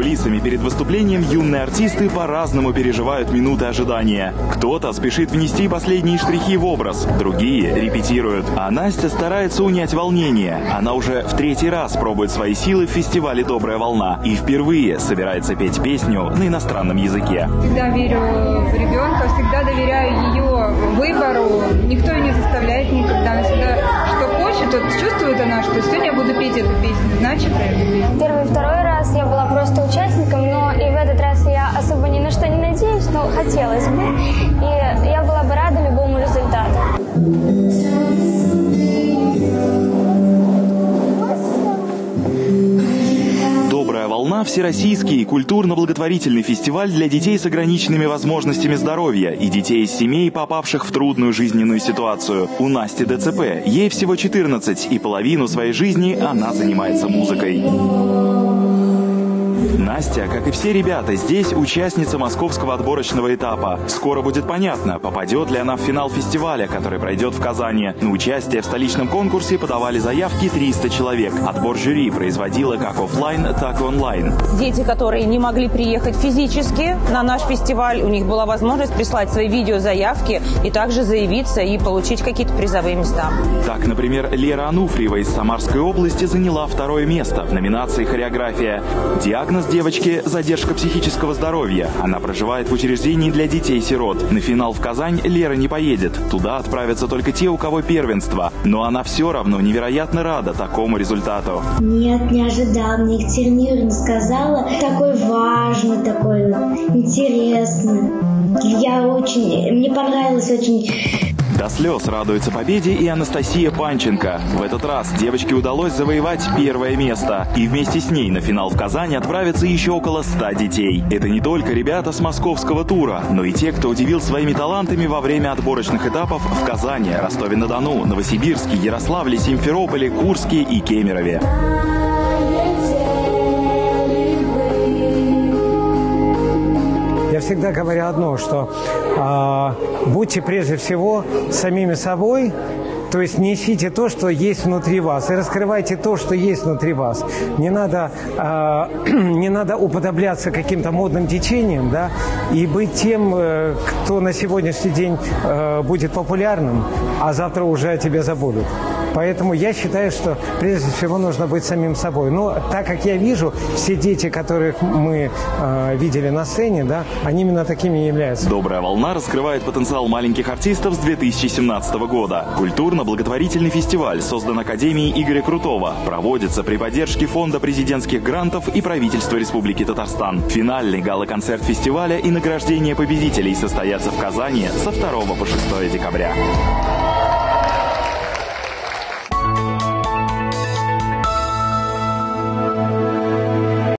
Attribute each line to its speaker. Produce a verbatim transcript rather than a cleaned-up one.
Speaker 1: кулисами перед выступлением юные артисты по-разному переживают минуты ожидания. Кто-то спешит внести последние штрихи в образ, другие репетируют. А Настя старается унять волнение. Она уже в третий раз пробует свои силы в фестивале «Добрая волна» и впервые собирается петь песню на иностранном языке.
Speaker 2: Всегда верю в ребенка, всегда доверяю ее выбору. Никто ее не заставляет никогда. Она всегда, что хочет, вот чувствует она, что сегодня я буду петь эту песню, значит эту песню.
Speaker 3: Первый, второй раз я была просто участником, но и в этот раз я особо ни на что не надеюсь, но хотелось бы. И я была бы рада любому результату.
Speaker 1: «Добрая волна» – всероссийский культурно-благотворительный фестиваль для детей с ограниченными возможностями здоровья и детей из семей, попавших в трудную жизненную ситуацию. У Насти ДЦП. Ей всего четырнадцать, и половину своей жизни она занимается музыкой. Настя, как и все ребята, здесь участница московского отборочного этапа. Скоро будет понятно, попадет ли она в финал фестиваля, который пройдет в Казани. На участие в столичном конкурсе подавали заявки триста человек. Отбор жюри производила как офлайн, так и онлайн.
Speaker 4: Дети, которые не могли приехать физически на наш фестиваль, у них была возможность прислать свои видеозаявки и также заявиться и получить какие-то призовые места.
Speaker 1: Так, например, Лера Ануфриева из Самарской области заняла второе место в номинации «Хореография». Диагноз девочки – задержка психического здоровья. Она проживает в учреждении для детей-сирот. На финал в Казань Лера не поедет. Туда отправятся только те, у кого первенство. Но она все равно невероятно рада такому результату.
Speaker 5: Нет, не ожидал. Мне Екатерина Юрьевна сказала, такой важный, такой интересный. Я очень... Мне понравилось очень...
Speaker 1: До слез радуется победе и Анастасия Панченко. В этот раз девочке удалось завоевать первое место. И вместе с ней на финал в Казани отправится еще около ста детей. Это не только ребята с московского тура, но и те, кто удивил своими талантами во время отборочных этапов в Казани, Ростове-на-Дону, Новосибирске, Ярославле, Симферополе, Курске и Кемерове.
Speaker 6: Я всегда говорю одно, что э, будьте прежде всего самими собой, то есть несите то, что есть внутри вас, и раскрывайте то, что есть внутри вас. Не надо, э, не надо уподобляться каким-то модным течениям, да, и быть тем, э, кто на сегодняшний день э, будет популярным, а завтра уже о тебе забудут. Поэтому я считаю, что прежде всего нужно быть самим собой. Но так как я вижу, все дети, которых мы э, видели на сцене, да, они именно такими и являются.
Speaker 1: «Добрая волна» раскрывает потенциал маленьких артистов с две тысячи семнадцатого года. Культурно-благотворительный фестиваль создан Академией Игоря Крутого. Проводится при поддержке Фонда президентских грантов и правительства Республики Татарстан. Финальный гала-концерт фестиваля и награждение победителей состоятся в Казани со второго по шестое декабря.